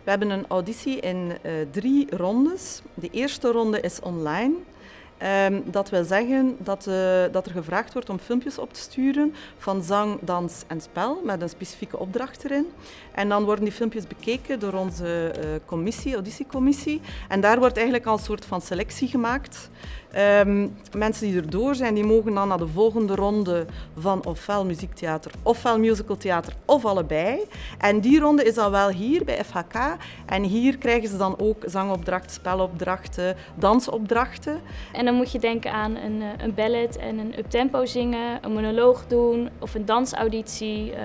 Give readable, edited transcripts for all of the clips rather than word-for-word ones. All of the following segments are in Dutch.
We hebben een auditie in 3 rondes. De eerste ronde is online. Dat wil zeggen dat er gevraagd wordt om filmpjes op te sturen van zang, dans en spel met een specifieke opdracht erin. En dan worden die filmpjes bekeken door onze auditiecommissie. En daar wordt eigenlijk al een soort van selectie gemaakt. Mensen die erdoor zijn, die mogen dan naar de volgende ronde van ofwel muziektheater, ofwel musicaltheater, of allebei. En die ronde is dan wel hier bij FHK. En hier krijgen ze dan ook zangopdrachten, spelopdrachten, dansopdrachten. En dan moet je denken aan een ballet en een uptempo zingen, een monoloog doen of een dansauditie,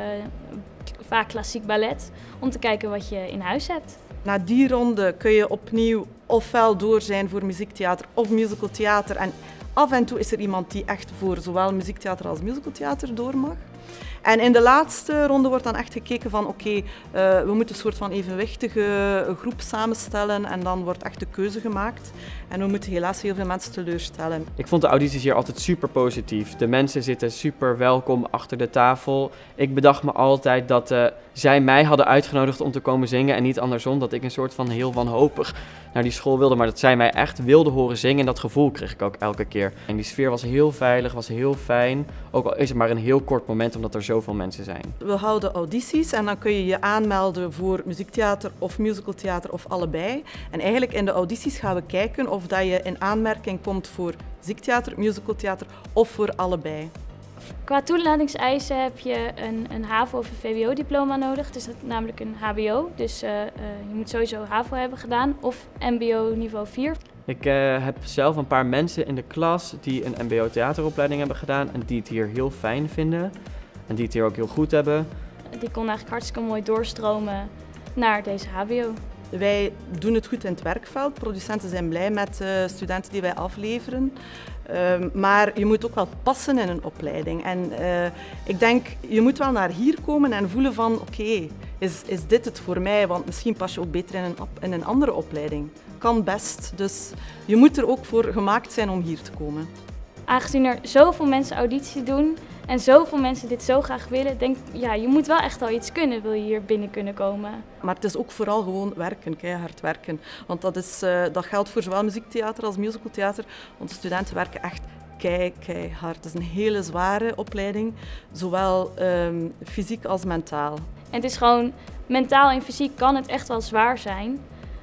vaak klassiek ballet, om te kijken wat je in huis hebt. Na die ronde kun je opnieuw ofwel door zijn voor muziektheater of musicaltheater. En af en toe is er iemand die echt voor zowel muziektheater als musicaltheater door mag. En in de laatste ronde wordt dan echt gekeken van oké, we moeten een soort van evenwichtige groep samenstellen en dan wordt echt de keuze gemaakt. En we moeten helaas heel veel mensen teleurstellen. Ik vond de audities hier altijd super positief. De mensen zitten super welkom achter de tafel. Ik bedacht me altijd dat zij mij hadden uitgenodigd om te komen zingen en niet andersom. Dat ik een soort van heel wanhopig naar die school wilde, maar dat zij mij echt wilden horen zingen. En dat gevoel kreeg ik ook elke keer. En die sfeer was heel veilig, was heel fijn. Ook al is het maar een heel kort moment omdat er zoveel mensen zijn. We houden audities en dan kun je je aanmelden voor muziektheater of musicaltheater of allebei. En eigenlijk in de audities gaan we kijken of dat je in aanmerking komt voor muziektheater, musicaltheater of voor allebei. Qua toelatingseisen heb je een HAVO- of een VWO-diploma nodig. Het is namelijk een HBO, dus je moet sowieso HAVO hebben gedaan of MBO niveau 4. Ik heb zelf een paar mensen in de klas die een MBO-theateropleiding hebben gedaan en die het hier heel fijn vinden en die het hier ook heel goed hebben. Die kon eigenlijk hartstikke mooi doorstromen naar deze HBO. Wij doen het goed in het werkveld. Producenten zijn blij met studenten die wij afleveren. Maar je moet ook wel passen in een opleiding. En ik denk, je moet wel naar hier komen en voelen van oké, is dit het voor mij? Want misschien pas je ook beter in een andere opleiding. Kan best. Dus je moet er ook voor gemaakt zijn om hier te komen. Aangezien er zoveel mensen auditie doen en zoveel mensen dit zo graag willen, denk ja, je moet wel echt al iets kunnen, wil je hier binnen kunnen komen. Maar het is ook vooral gewoon werken, keihard werken. Want dat geldt voor zowel muziektheater als musicaltheater. Onze studenten werken echt keihard. Het is een hele zware opleiding, zowel fysiek als mentaal. En het is gewoon, mentaal en fysiek kan het echt wel zwaar zijn.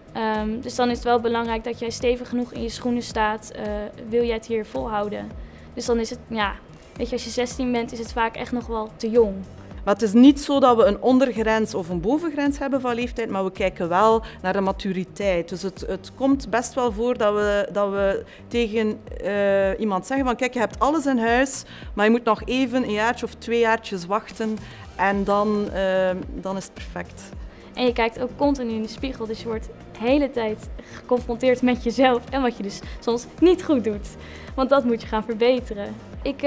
Dus dan is het wel belangrijk dat jij stevig genoeg in je schoenen staat, wil jij het hier volhouden. Dus dan is het, ja, weet je, als je 16 bent is het vaak echt nog wel te jong. Maar het is niet zo dat we een ondergrens of een bovengrens hebben van leeftijd, maar we kijken wel naar de maturiteit. Dus het komt best wel voor dat we tegen iemand zeggen van kijk, je hebt alles in huis, maar je moet nog even een jaartje of 2 jaartjes wachten en dan is het perfect. En je kijkt ook continu in de spiegel, dus je wordt de hele tijd geconfronteerd met jezelf en wat je dus soms niet goed doet. Want dat moet je gaan verbeteren. Ik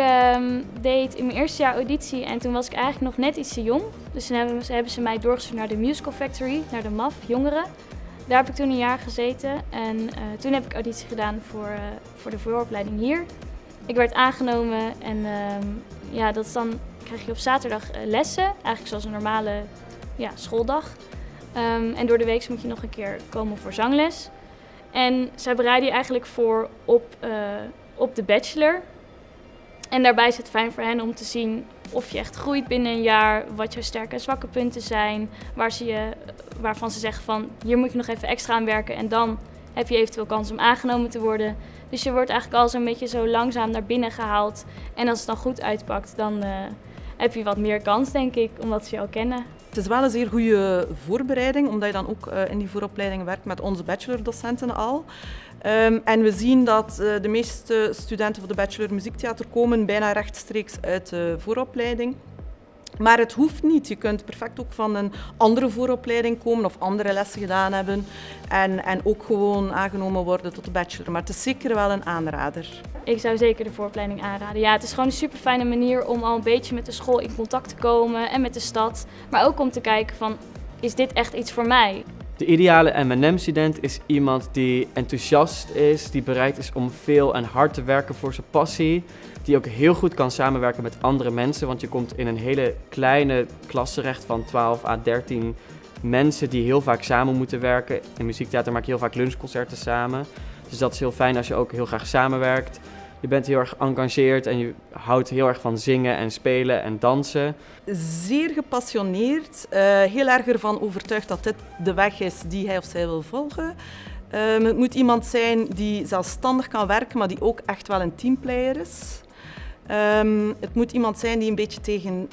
deed in mijn eerste jaar auditie en toen was ik eigenlijk nog net iets te jong. Dus toen hebben ze mij doorgestuurd naar de Musical Factory, naar de MAF, jongeren. Daar heb ik toen een jaar gezeten en toen heb ik auditie gedaan voor de vooropleiding hier. Ik werd aangenomen en ja, dat is dan krijg je op zaterdag lessen, eigenlijk zoals een normale schooldag. En door de week moet je nog een keer komen voor zangles. En zij bereiden je eigenlijk voor op de bachelor. En daarbij is het fijn voor hen om te zien of je echt groeit binnen een jaar, wat jouw sterke en zwakke punten zijn, waarvan ze zeggen van hier moet je nog even extra aan werken en dan heb je eventueel kans om aangenomen te worden. Dus je wordt eigenlijk al zo'n beetje zo langzaam naar binnen gehaald. En als het dan goed uitpakt, dan heb je wat meer kans, denk ik, omdat ze je al kennen. Het is wel een zeer goede voorbereiding, omdat je dan ook in die vooropleiding werkt met onze bachelordocenten al. En we zien dat de meeste studenten voor de bachelor muziektheater komen bijna rechtstreeks uit de vooropleiding. Maar het hoeft niet. Je kunt perfect ook van een andere vooropleiding komen of andere lessen gedaan hebben en ook gewoon aangenomen worden tot de bachelor. Maar het is zeker wel een aanrader. Ik zou zeker de vooropleiding aanraden. Ja, het is gewoon een super fijne manier om al een beetje met de school in contact te komen en met de stad. Maar ook om te kijken van, is dit echt iets voor mij? De ideale M&M-student is iemand die enthousiast is, die bereid is om veel en hard te werken voor zijn passie. Die ook heel goed kan samenwerken met andere mensen, want je komt in een hele kleine klas terecht van 12 à 13 mensen die heel vaak samen moeten werken. In muziektheater maak je heel vaak lunchconcerten samen. Dus dat is heel fijn als je ook heel graag samenwerkt. Je bent heel erg geëngageerd en je houdt heel erg van zingen en spelen en dansen. Zeer gepassioneerd, heel erg ervan overtuigd dat dit de weg is die hij of zij wil volgen. Het moet iemand zijn die zelfstandig kan werken, maar die ook echt wel een teamplayer is. Het moet iemand zijn die een beetje tegen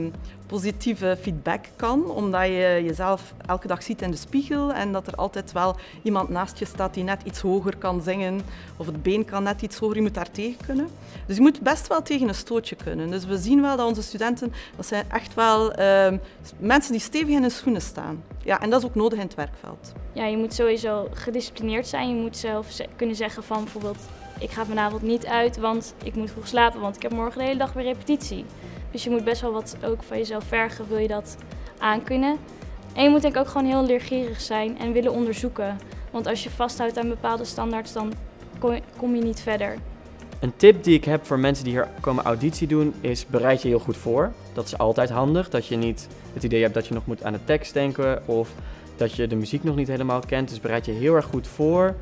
positieve feedback kan, omdat je jezelf elke dag ziet in de spiegel en dat er altijd wel iemand naast je staat die net iets hoger kan zingen of het been kan net iets hoger, je moet daar tegen kunnen. Dus je moet best wel tegen een stootje kunnen. Dus we zien wel dat onze studenten, dat zijn echt wel mensen die stevig in hun schoenen staan. Ja, en dat is ook nodig in het werkveld. Ja, je moet sowieso gedisciplineerd zijn. Je moet zelf kunnen zeggen van bijvoorbeeld, ik ga vanavond niet uit, want ik moet vroeg slapen, want ik heb morgen de hele dag weer repetitie. Dus je moet best wel wat ook van jezelf vergen, wil je dat aankunnen. En je moet denk ik ook gewoon heel leergierig zijn en willen onderzoeken. Want als je vasthoudt aan bepaalde standaards, dan kom je niet verder. Een tip die ik heb voor mensen die hier komen auditie doen, is bereid je heel goed voor. Dat is altijd handig, dat je niet het idee hebt dat je nog moet aan de tekst denken of dat je de muziek nog niet helemaal kent. Dus bereid je heel erg goed voor.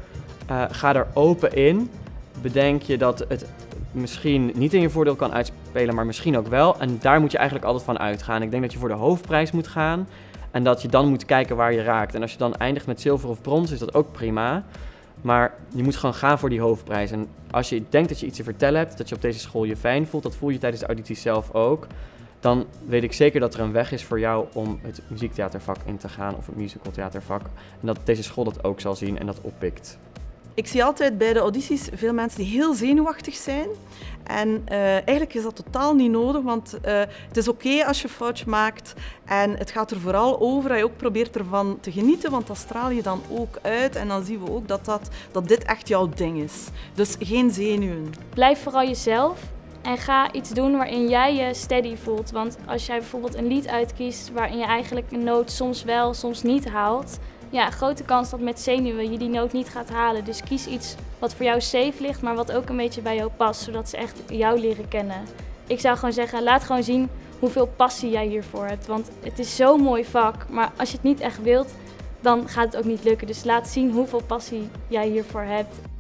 Ga er open in. Bedenk je dat het misschien niet in je voordeel kan uitspelen, maar misschien ook wel. En daar moet je eigenlijk altijd van uitgaan. Ik denk dat je voor de hoofdprijs moet gaan en dat je dan moet kijken waar je raakt. En als je dan eindigt met zilver of brons, is dat ook prima. Maar je moet gewoon gaan voor die hoofdprijs. En als je denkt dat je iets te vertellen hebt, dat je op deze school je fijn voelt, dat voel je tijdens de auditie zelf ook, dan weet ik zeker dat er een weg is voor jou om het muziektheatervak in te gaan of het musicaltheatervak. En dat deze school dat ook zal zien en dat oppikt. Ik zie altijd bij de audities veel mensen die heel zenuwachtig zijn. En eigenlijk is dat totaal niet nodig, want het is oké als je een foutje maakt. En het gaat er vooral over dat je ook probeert ervan te genieten, want dat straal je dan ook uit. En dan zien we ook dat dit echt jouw ding is. Dus geen zenuwen. Blijf vooral jezelf en ga iets doen waarin jij je steady voelt. Want als jij bijvoorbeeld een lied uitkiest waarin je eigenlijk een noot soms wel, soms niet haalt, ja, grote kans dat met zenuwen je die noot niet gaat halen. Dus kies iets wat voor jou safe ligt, maar wat ook een beetje bij jou past, zodat ze echt jou leren kennen. Ik zou gewoon zeggen, laat gewoon zien hoeveel passie jij hiervoor hebt. Want het is zo'n mooi vak, maar als je het niet echt wilt, dan gaat het ook niet lukken. Dus laat zien hoeveel passie jij hiervoor hebt.